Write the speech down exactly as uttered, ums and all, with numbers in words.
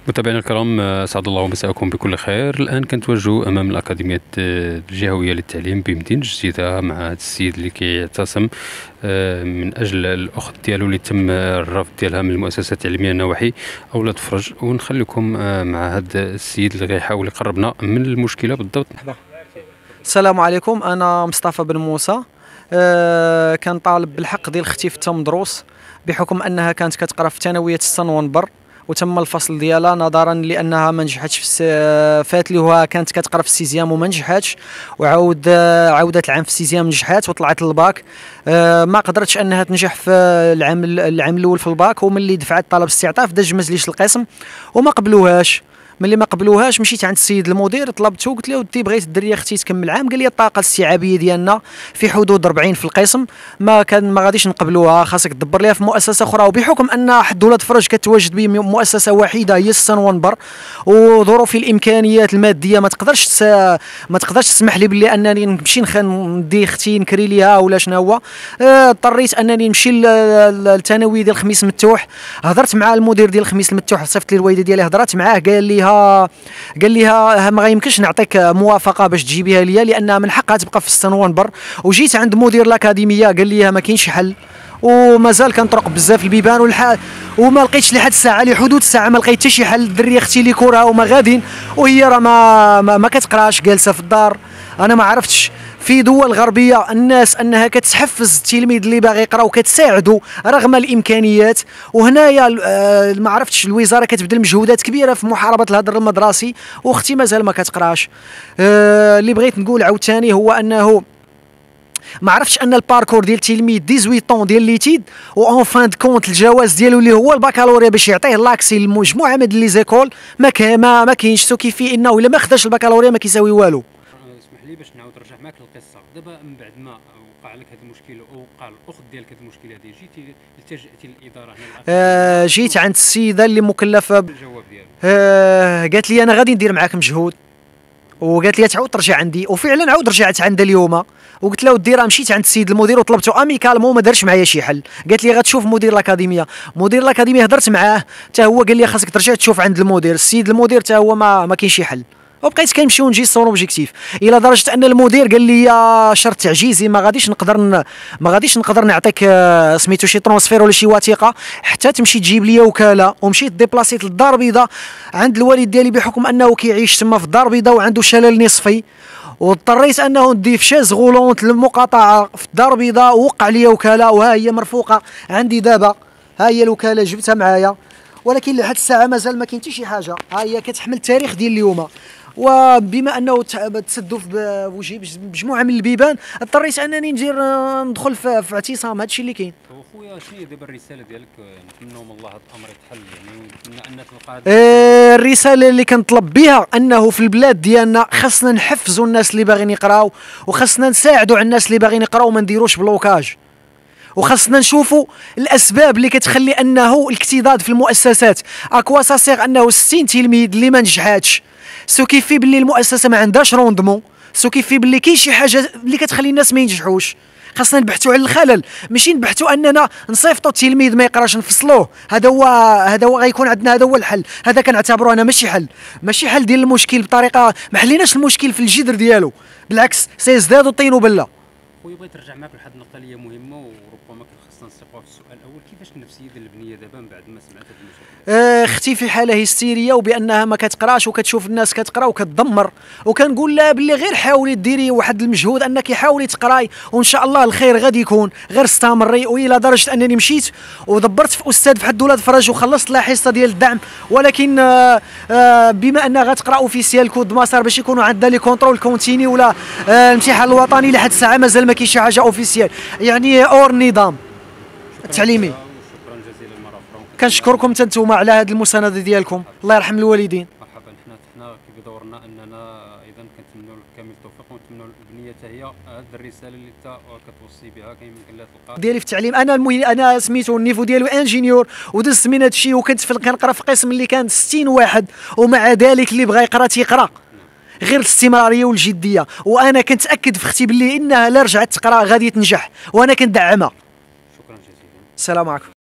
متابعينا الكرام، اسعد الله مساءكم بكل خير. الان كنتواجدوا امام الاكاديميه الجهويه للتعليم بمدينه جديده مع هذا السيد اللي كيعتصم من اجل الاخت ديالو اللي تم الرفض ديالها من المؤسسه التعليميه النواحي اولاد فرج، ونخليكم مع هذا السيد اللي غيحاول يقربنا من المشكله بالضبط. السلام عليكم، انا مصطفى بن موسى. أه كان طالب بالحق ديال اختي في التمدروس بحكم انها كانت كتقرا في الثانويه السنونبر وتم الفصل ديالها نظرا لانها ما نجحتش في فات ليها، كانت كتقرا في السيزيام وما نجحتش، وعاود عاودت العام في السيزيام نجحات وطلعت للباك. أه ما قدرتش انها تنجح في العام العام الاول في الباك، وملي دفعت طلب استعطاف داج مجلس القسم وما قبلوهاش. ملي ما قبلوهاش مشيت عند السيد المدير طلبته، قلت له ودي بغيت الدريه اختي تكمل عام. قال لي الطاقه الاستيعابيه ديالنا في حدود أربعين في القسم، ما كان ما غاديش نقبلوها، خاصك تدبر ليها في مؤسسه اخرى. وبحكم ان حد ولاد فرج كتواجد بمؤسسه واحده هي السنونبر، وظروفي الامكانيات الماديه ما تقدرش تس... ما تقدرش تسمح لي باللي انني نمشي ندي اختي نكري ليها ولا شنو هو. اضطريت اه انني نمشي للثانوي ديال خميس مفتوح. هضرت مع المدير ديال خميس المفتوح، صيفط لي الوالده ديالي، هضرت معاه قال لي قال لها ما غيمكنش نعطيك موافقه باش تجيبيها ليا لانها من حقها تبقى في السنونبر. وجيت عند مدير الاكاديميه قال لي ما كاينش حل، ومازال كنطرق بزاف البيبان والحال وما لقيتش لحد الساعه لحدود الساعه ما لقيت حتى شي حل. الدريه اختي لي كورها وما غادين، وهي راه ما, ما, ما كتقراش، جالسه في الدار. انا ما عرفتش في دول غربيه الناس انها كتحفز التلميذ اللي باغي يقرا وكتساعدو رغم الامكانيات، وهنايا ما عرفتش الوزاره كتبذل مجهودات كبيره في محاربه الهدر المدرسي، واختي مازال ما كتقراش. أه اللي بغيت نقول عاوتاني هو انه ما عرفتش ان الباركور ديال التلميذ ثمانية عشر ديال ليتيد و فان كونت الجواز ديالو اللي هو البكالوريا باش يعطيه لاكسي للمجموعه من لي زيكول ما كاين ما, ما كاينش. سو كيفي انه الا ما خداش البكالوريا ما كيساوي والو. اسمح لي باش نعاود نرجع معك للقصه. دابا من بعد ما وقع لك هذه المشكله او وقع الاخت ديالك هذه المشكله هذه، جيتي التجأتي للاداره هنا؟ آه جيت عند السيده اللي مكلفه بالجواب ديالها. آه قالت لي انا غادي ندير معاك مجهود، وقالت لي تعاود ترجع عندي، وفعلا عاود رجعت عندها اليوم. وقلت له ودي راه مشيت عند السيد المدير وطلبته اميكالمون وما دارش معايا شي حل. قالت لي غتشوف مدير الاكاديميه. مدير الاكاديميه هضرت معاه حتى هو قال لي خاصك ترجع تشوف عند المدير. السيد المدير حتى هو ما ما كاين شي حل، وبقيت كنمشي ونجي سون اوبجيكتيف، الى درجه ان المدير قال لي يا شرط تعجيزي ما غاديش نقدر ن... ما غاديش نقدر نعطيك سميتو شي ترونسفير ولا شي وثيقه حتى تمشي تجيب لي وكاله. ومشيت ديبلاسيت للدار البيضاء عند الوالد ديالي بحكم انه كيعيش تما في الدار البيضاء وعنده شلل نصفي، واضطريت انه ندي في شاز غولونت للمقاطعه في الدار البيضاء، ووقع لي وكاله وها هي مرفوقه عندي دابا. ها هي الوكاله جبتها معايا، ولكن لحد الساعه مازال ما كاين حتى شي حاجه. ها هي كتحمل التاريخ ديال اليوم، وبما انه تسدوا في وجهي بمجموعه من البيبان اضطريت انني ندير ندخل في, في اعتصام. هادشي اللي كاين. خويا شنو دابا الرساله ديالك؟ نتمنوا من الله هذا الامر يتحل، يعني نتمنى ان تلقى آه الرساله اللي كنطلب بها انه في البلاد ديالنا خاصنا نحفزوا الناس اللي باغيين يقراو، وخاصنا نساعدوا على الناس اللي باغيين يقراو وما نديروش بلوكاج، وخاصنا نشوفوا الاسباب اللي كتخلي انه الاكتضاد في المؤسسات. اكوا ساسيغ انه ستين تلميذ اللي ما نجحاتش، سو كيفي باللي المؤسسه ما عندهاش روندمون، سو كيفي باللي كاين شي حاجه اللي كتخلي الناس ما ينجحوش. خاصنا نبحثوا على الخلل، ماشي نبحثوا اننا نصيفطوا التلميذ ما يقراش نفصلوه. هذا هو هذا هو غيكون عندنا، هذا هو الحل. هذا كنعتبره انا ماشي حل، ماشي حل ديال المشكل بطريقه ما حليناش المشكل في الجذر ديالو، بالعكس سيزداد الطين بله. خويا بغيت نرجع معك لواحد النقطه اللي هي مهمه وربما خصنا نسيقوها في السؤال الاول. كيفاش النفسيه ديال البنيه دابا من بعد ما سمعت هذه المشكله؟ اختي في حاله هستيريه، وبانها ما كتقراش وكتشوف الناس كتقرا وكتدمر، وكنقول لها باللي غير حاولي ديري واحد المجهود انك حاولي تقراي وان شاء الله الخير غادي يكون، غير استمري. والى درجه انني مشيت ودبرت في استاذ في حد ولاد فرج وخلصت لها حصه ديال الدعم، ولكن آآ آآ بما انها غتقرا اوفيسيال كود مسار باش يكونوا عندها لي كونترول كونتيني ولا الامتحان الوطني، لحد الساعه مازال ما كاينش شي حاجه اوفيسيال، يعني اور النظام التعليمي. كنشكركم حتى نتوما على هذه المسانده ديالكم، الله يرحم الوالدين. مرحبا. حنا حنا كيف دورنا اننا اذا كنتمنوا لك كامل التوفيق، ونتمنوا للبنيه حتى هي هذه الرساله اللي انت كتوصي بها كيمكن لها تلقى ديالي في التعليم. انا المهم انا سميتو النيفو ديالو انجينيور، ودزت من هذا الشيء، وكنت كنقرا في قسم اللي كان ستين واحد، ومع ذلك اللي بغى يقرا تيقرا، غير الاستمراريه والجديه. وانا كنتاكد في اختي باللي انها لا رجعت تقرا غادي تنجح، وانا كندعمها. شكرا جزيلا. السلام عليكم.